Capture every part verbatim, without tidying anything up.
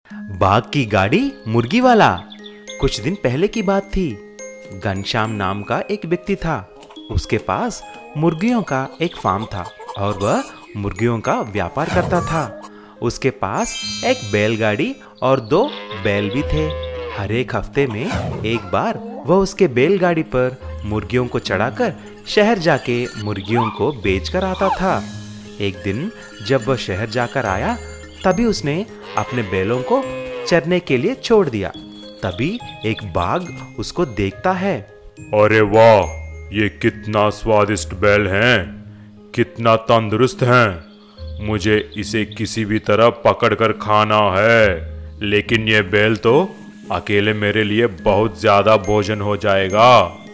बाघ की गाड़ी मुर्गी वाला। कुछ दिन पहले की बात थी। घनश्याम नाम का एक व्यक्ति था। उसके पास मुर्गियों का एक फार्म था और वह मुर्गियों का व्यापार करता था। उसके पास एक बैलगाड़ी और दो बैल भी थे। हर एक हफ्ते में एक बार वह उसके बैलगाड़ी पर मुर्गियों को चढ़ाकर शहर जाके मुर्गियों को बेचकर आता था। एक दिन जब वह शहर जाकर आया तभी उसने अपने बैलों को चरने के लिए छोड़ दिया। तभी एक बाघ उसको देखता है। अरे वाह, ये कितना स्वादिष्ट बैल हैं, कितना तंदुरुस्त हैं। मुझे इसे किसी भी तरह पकड़कर खाना है, लेकिन ये बैल तो अकेले मेरे लिए बहुत ज्यादा भोजन हो जाएगा।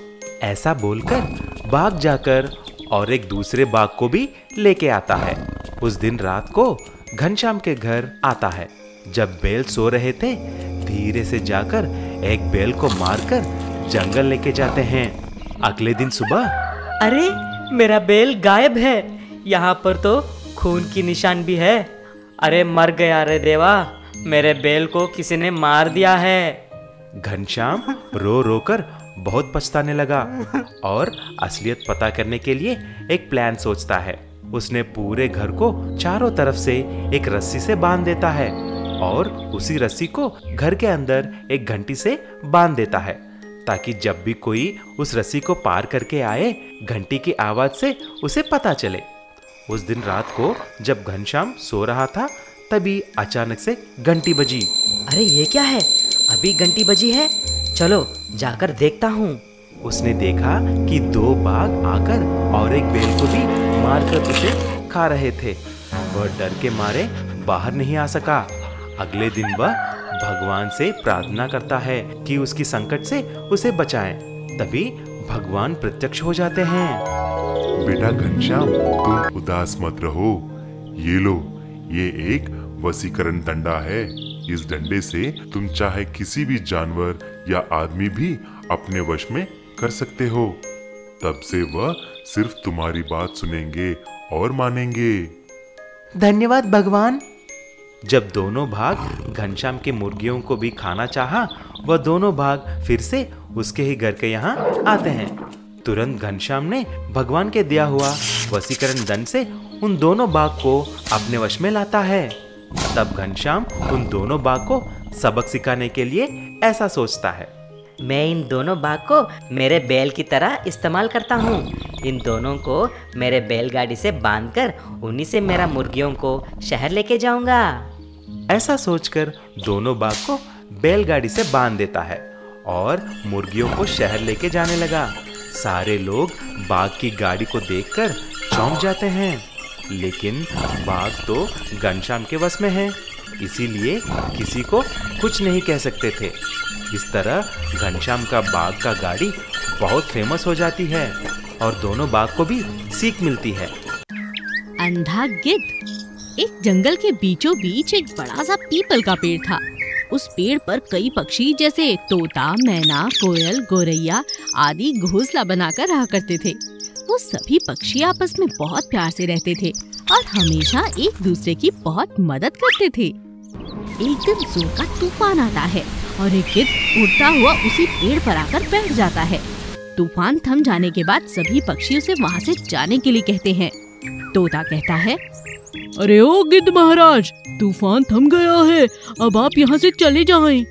ऐसा बोलकर बाघ जाकर और एक दूसरे बाघ को भी लेके आता है। उस दिन रात को घनश्याम के घर आता है। जब बैल सो रहे थे, धीरे से जाकर एक बैल को मारकर जंगल लेके जाते हैं। अगले दिन सुबह, अरे मेरा बैल गायब है, यहाँ पर तो खून की निशान भी है। अरे मर गया रे देवा, मेरे बैल को किसी ने मार दिया है। घनश्याम रो रो कर बहुत पछताने लगा और असलियत पता करने के लिए एक प्लान सोचता है। उसने पूरे घर को चारों तरफ से एक रस्सी से बांध देता है और उसी रस्सी को घर के अंदर एक घंटी से बांध देता है, ताकि जब भी कोई उस रस्सी को पार करके आए, घंटी की आवाज से उसे पता चले। उस दिन रात को जब घनश्याम सो रहा था, तभी अचानक से घंटी बजी। अरे ये क्या है, अभी घंटी बजी है, चलो जाकर देखता हूँ। उसने देखा कि दो बाघ आकर और एक बैल को भी मारकर उसे खा रहे थे। वह डर के मारे बाहर नहीं आ सका। अगले दिन वह भगवान से प्रार्थना करता है कि उसकी संकट से उसे बचाएं। तभी भगवान प्रत्यक्ष हो जाते हैं। बेटा घनश्याम, तुम उदास मत रहो। ये लो, ये एक वशीकरण डंडा है। इस डंडे से तुम चाहे किसी भी जानवर या आदमी भी अपने वश में कर सकते हो। तब से वह सिर्फ तुम्हारी बात सुनेंगे और मानेंगे। धन्यवाद भगवान। जब दोनों बाघ घनश्याम के मुर्गियों को भी खाना चाहा, वह दोनों बाघ फिर से उसके ही घर के यहाँ आते हैं। तुरंत घनश्याम ने भगवान के दिया हुआ वशीकरण दंड से उन दोनों बाघ को अपने वश में लाता है। तब घनश्याम उन दोनों बाघ को सबक सिखाने के लिए ऐसा सोचता है। मैं इन दोनों बाघ को मेरे बैल की तरह इस्तेमाल करता हूँ। इन दोनों को मेरे बैलगाड़ी से बांधकर उन्हीं से मेरा मुर्गियों को शहर लेके जाऊंगा। ऐसा सोचकर दोनों बाघ को बैलगाड़ी से बांध देता है और मुर्गियों को शहर लेके जाने लगा। सारे लोग बाघ की गाड़ी को देखकर चौंक जाते हैं, लेकिन बाघ तो घनश्याम के वश में है, इसीलिए किसी को कुछ नहीं कह सकते थे। इस तरह घनश्याम का बाघ का गाड़ी बहुत फेमस हो जाती है और दोनों बाघ को भी सीख मिलती है। अंधा गिद्ध। एक जंगल के बीचों बीच एक बड़ा सा पीपल का पेड़ था। उस पेड़ पर कई पक्षी जैसे तोता, मैना, कोयल, गोरैया आदि घोंसला बनाकर रहा करते थे। वो सभी पक्षी आपस में बहुत प्यार से रहते थे और हमेशा एक दूसरे की बहुत मदद करते थे। एक दिन जोर का तूफान आता है और एक गिद्ध उड़ता हुआ उसी पेड़ पर आकर बैठ जाता है। तूफान थम जाने के बाद सभी पक्षी उसे वहाँ से जाने के लिए कहते हैं। तोता कहता है, अरे ओ गिद्ध महाराज, तूफान थम गया है, अब आप यहाँ से चले जाएं।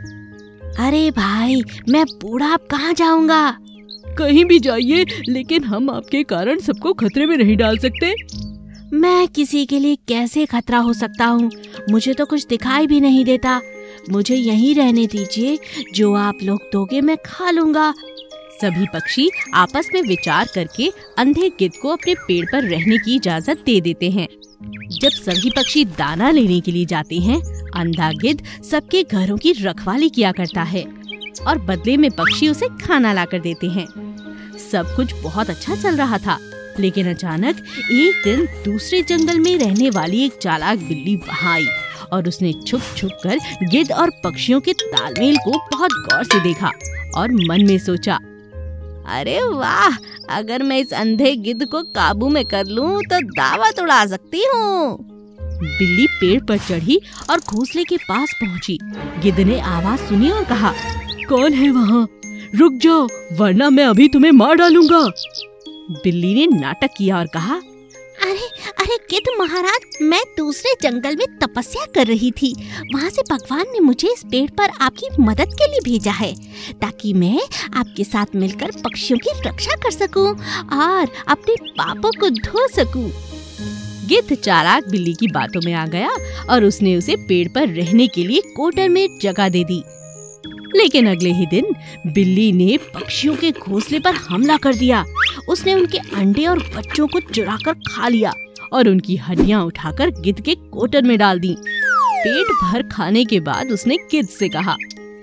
अरे भाई, मैं बूढ़ा अब कहाँ जाऊँगा? कहीं भी जाइए, लेकिन हम आपके कारण सबको खतरे में नहीं डाल सकते। मैं किसी के लिए कैसे खतरा हो सकता हूँ? मुझे तो कुछ दिखाई भी नहीं देता। मुझे यहीं रहने दीजिए, जो आप लोग दोगे मैं खा लूँगा। सभी पक्षी आपस में विचार करके अंधे गिद्ध को अपने पेड़ पर रहने की इजाजत दे देते हैं। जब सभी पक्षी दाना लेने के लिए जाते हैं, अंधा गिद्ध सबके घरों की रखवाली किया करता है और बदले में पक्षी उसे खाना लाकर देते हैं। सब कुछ बहुत अच्छा चल रहा था, लेकिन अचानक एक दिन दूसरे जंगल में रहने वाली एक चालाक बिल्ली वहाँ आई और उसने छुप छुप कर गिद्ध और पक्षियों के तालमेल को बहुत गौर से देखा और मन में सोचा, अरे वाह, अगर मैं इस अंधे गिद्ध को काबू में कर लूं तो दावत उड़ा सकती हूँ। बिल्ली पेड़ पर चढ़ी और घोंसले के पास पहुंची। गिद्ध ने आवाज सुनी और कहा, कौन है वहाँ? रुक जाओ वरना मैं अभी तुम्हें मार डालूंगा। बिल्ली ने नाटक किया और कहा, अरे अरे गिद्ध महाराज, मैं दूसरे जंगल में तपस्या कर रही थी। वहाँ से भगवान ने मुझे इस पेड़ पर आपकी मदद के लिए भेजा है, ताकि मैं आपके साथ मिलकर पक्षियों की रक्षा कर सकूं और अपने पापों को धो सकूं। गिद्ध चालाक बिल्ली की बातों में आ गया और उसने उसे पेड़ पर रहने के लिए कोटर में जगह दे दी। लेकिन अगले ही दिन बिल्ली ने पक्षियों के घोंसले पर हमला कर दिया। उसने उनके अंडे और बच्चों को चुराकर खा लिया और उनकी हड्डियां उठाकर गिद्ध के कोटर में डाल दी। पेट भर खाने के बाद उसने गिद्ध से कहा,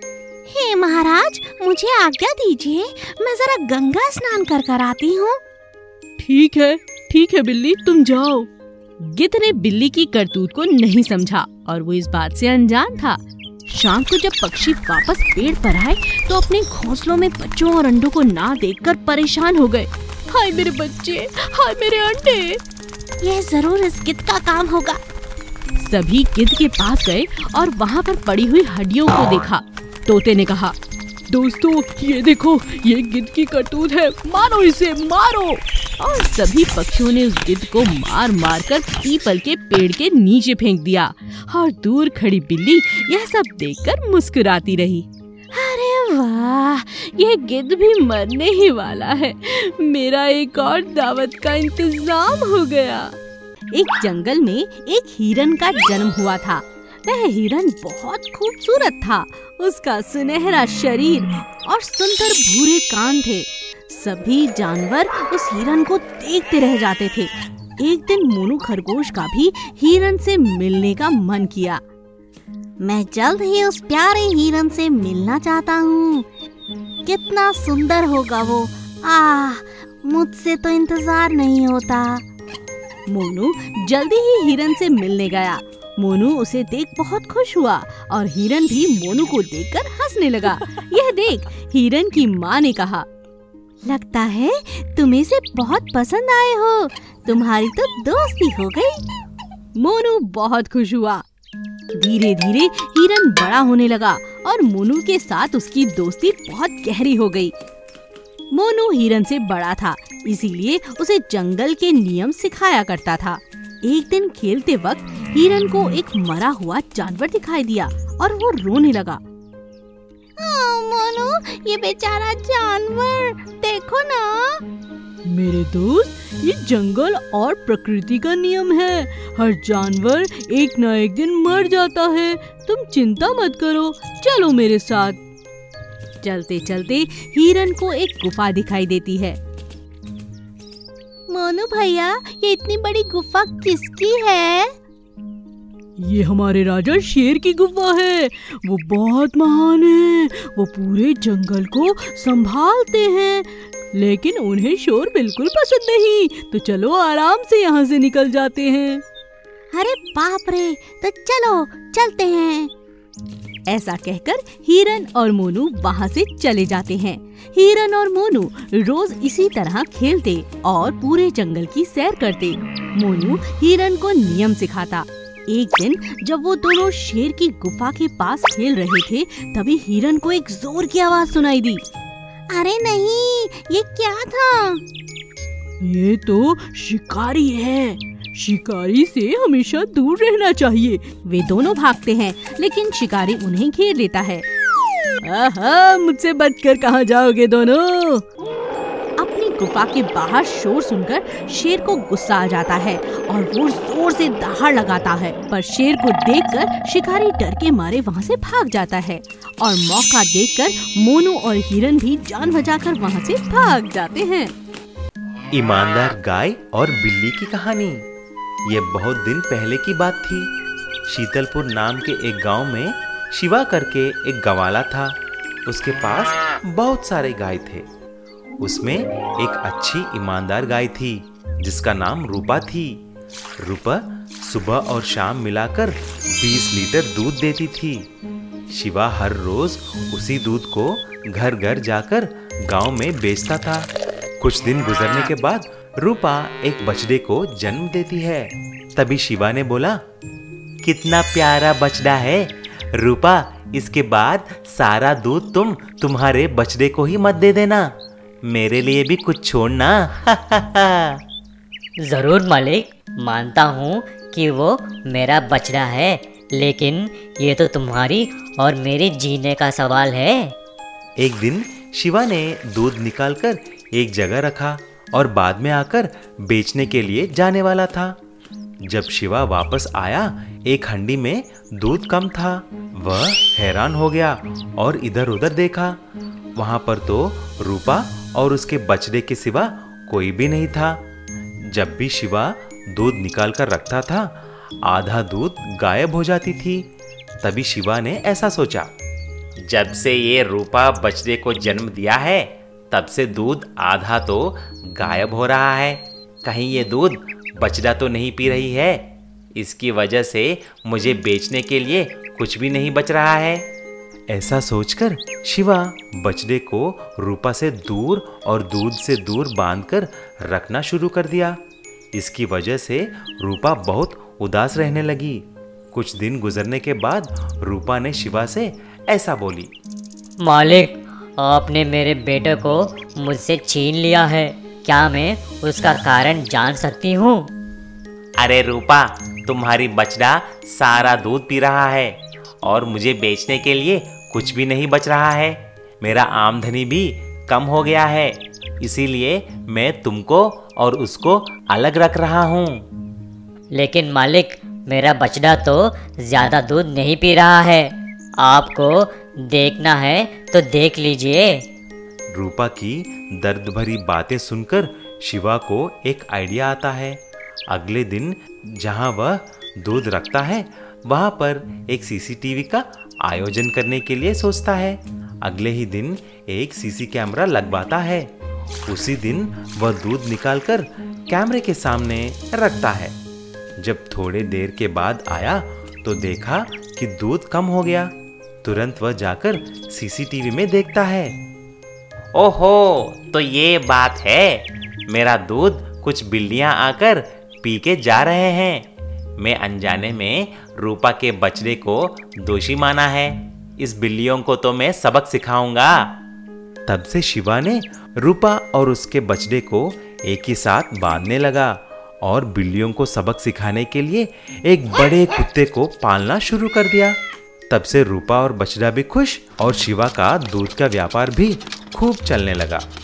हे महाराज, मुझे आज्ञा दीजिए, मैं जरा गंगा स्नान कर कर आती हूँ। ठीक है ठीक है बिल्ली, तुम जाओ। गिद्ध ने बिल्ली की करतूत को नहीं समझा और वो इस बात से अनजान था। शाम को जब पक्षी वापस पेड़ पर आए तो अपने घोंसलों में बच्चों और अंडों को ना देखकर परेशान हो गए। हाय मेरे बच्चे, हाय मेरे अंडे। यह जरूर इस गिद्ध का काम होगा। सभी गिद्ध के पास गए और वहाँ पर पड़ी हुई हड्डियों को देखा। तोते ने कहा, दोस्तों ये देखो, ये गिद्ध की करतूत है, मारो इसे मारो। और सभी पक्षियों ने उस गिद्ध को मार मार कर पीपल के पेड़ के नीचे फेंक दिया और दूर खड़ी बिल्ली यह सब देखकर मुस्कुराती रही। अरे वाह, यह गिद्ध भी मरने ही वाला है, मेरा एक और दावत का इंतजाम हो गया। एक जंगल में एक हिरन का जन्म हुआ था। वह हिरन बहुत खूबसूरत था। उसका सुनहरा शरीर और सुंदर भूरे कान थे। सभी जानवर उस हिरन को देखते रह जाते थे। एक दिन मोनू खरगोश का भी हिरन से मिलने का मन किया। मैं जल्द ही उस प्यारे हिरन से मिलना चाहता हूँ। कितना सुंदर होगा वो। आह, मुझसे तो इंतजार नहीं होता। मोनू जल्दी ही हिरन से मिलने गया। मोनू उसे देख बहुत खुश हुआ और हिरन भी मोनू को देखकर हंसने लगा। यह देख हिरन की माँ ने कहा, लगता है तुम इसे बहुत पसंद आए हो। तुम्हारी तो दोस्ती हो गई। मोनू बहुत खुश हुआ। धीरे धीरे हिरन बड़ा होने लगा और मोनू के साथ उसकी दोस्ती बहुत गहरी हो गई। मोनू हिरन से बड़ा था, इसीलिए उसे जंगल के नियम सिखाया करता था। एक दिन खेलते वक्त हिरन को एक मरा हुआ जानवर दिखाई दिया और वो रोने लगा। मोनू, ये बेचारा जानवर, देखो ना। मेरे दोस्त, ये जंगल और प्रकृति का नियम है। हर जानवर एक न एक दिन मर जाता है। तुम चिंता मत करो, चलो मेरे साथ। चलते चलते हिरन को एक गुफा दिखाई देती है। मोनू भैया, ये इतनी बड़ी गुफा किसकी है? ये हमारे राजा शेर की गुफा है। वो बहुत महान है। वो पूरे जंगल को संभालते हैं, लेकिन उन्हें शोर बिल्कुल पसंद नहीं। तो चलो आराम से यहाँ से निकल जाते हैं। अरे बाप रे, तो चलो चलते हैं। ऐसा कहकर हिरन और मोनू वहाँ से चले जाते हैं। हिरन और मोनू रोज इसी तरह खेलते और पूरे जंगल की सैर करते। मोनू हिरन को नियम सिखाता। एक दिन जब वो दोनों शेर की गुफा के पास खेल रहे थे, तभी हिरन को एक जोर की आवाज सुनाई दी। अरे नहीं, ये क्या था? ये तो शिकारी है। शिकारी से हमेशा दूर रहना चाहिए। वे दोनों भागते हैं, लेकिन शिकारी उन्हें घेर लेता है। आहा, मुझसे बचकर कहाँ जाओगे दोनों? अपनी गुफा के बाहर शोर सुनकर शेर को गुस्सा आ जाता है और वो जोर से दहाड़ लगाता है, पर शेर को देखकर शिकारी डर के मारे वहाँ से भाग जाता है और मौका देखकर मोनू और हिरन भी जान बचाकर वहाँ से भाग जाते हैं। ईमानदार गाय और बिल्ली की कहानी। ये बहुत दिन पहले की बात थी। शीतलपुर नाम के एक गांव में शिवा करके एक गवाला था। उसके पास बहुत सारे गाय थे। उसमें एक अच्छी ईमानदार गाय थी जिसका नाम रूपा थी। रूपा सुबह और शाम मिलाकर बीस लीटर दूध देती थी। शिवा हर रोज उसी दूध को घर घर जाकर गांव में बेचता था। कुछ दिन गुजरने के बाद रूपा एक बछड़े को जन्म देती है। तभी शिवा ने बोला, कितना प्यारा बछड़ा है रूपा, इसके बाद सारा दूध तुम तुम्हारे बछड़े को ही मत दे देना, मेरे लिए भी कुछ छोड़ना। जरूर मालिक, मानता हूँ कि वो मेरा बछड़ा है, लेकिन ये तो तुम्हारी और मेरे जीने का सवाल है। एक दिन शिवा ने दूध निकालकर एक जगह रखा और बाद में आकर बेचने के लिए जाने वाला था। जब शिवा वापस आया, एक हंडी में दूध कम था। वह हैरान हो गया और इधर उधर देखा। वहां पर तो रूपा और उसके बछड़े के सिवा कोई भी नहीं था। जब भी शिवा दूध निकाल कर रखता था, आधा दूध गायब हो जाती थी। तभी शिवा ने ऐसा सोचा, जब से ये रूपा बछड़े को जन्म दिया है, तब से दूध आधा तो गायब हो रहा है। कहीं ये दूध बछड़ा तो नहीं पी रही है, इसकी वजह से मुझे बेचने के लिए कुछ भी नहीं बच रहा है। ऐसा सोचकर शिवा बछड़े को रूपा से दूर और दूध से दूर बांधकर रखना शुरू कर दिया। इसकी वजह से रूपा बहुत उदास रहने लगी। कुछ दिन गुजरने के बाद रूपा ने शिवा से ऐसा बोली, मालिक, आपने मेरे बेटे को मुझसे छीन लिया है, क्या मैं उसका कारण जान सकती हूँ? अरे रूपा, तुम्हारी बछड़ा सारा दूध पी रहा है और मुझे बेचने के लिए कुछ भी नहीं बच रहा है। मेरा आमदनी भी कम हो गया है, इसीलिए मैं तुमको और उसको अलग रख रहा हूँ। लेकिन मालिक, मेरा बछड़ा तो ज्यादा दूध नहीं पी रहा है, आपको देखना है तो देख लीजिए। रूपा की दर्द भरी बातें सुनकर शिवा को एक आइडिया आता है। अगले दिन जहां वह दूध रखता है, वहां पर एक सीसीटीवी का आयोजन करने के लिए सोचता है। अगले ही दिन एक सीसी कैमरा लगवाता है। उसी दिन वह दूध निकालकर कैमरे के सामने रखता है। जब थोड़े देर के बाद आया तो देखा कि दूध कम हो गया। तुरंत वह जाकर सीसीटीवी में देखता है। ओहो, तो ये बात है, मेरा दूध कुछ बिल्लियां आकर पी के जा रहे हैं। मैं अनजाने में रूपा के बछड़े को दोषी माना है। इस बिल्लियों को तो मैं सबक सिखाऊंगा। तब से शिवा ने रूपा और उसके बछड़े को एक ही साथ बांधने लगा और बिल्लियों को सबक सिखाने के लिए एक बड़े कुत्ते को पालना शुरू कर दिया। तब से रूपा और बछड़ा भी खुश और शिवा का दूध का व्यापार भी खूब चलने लगा।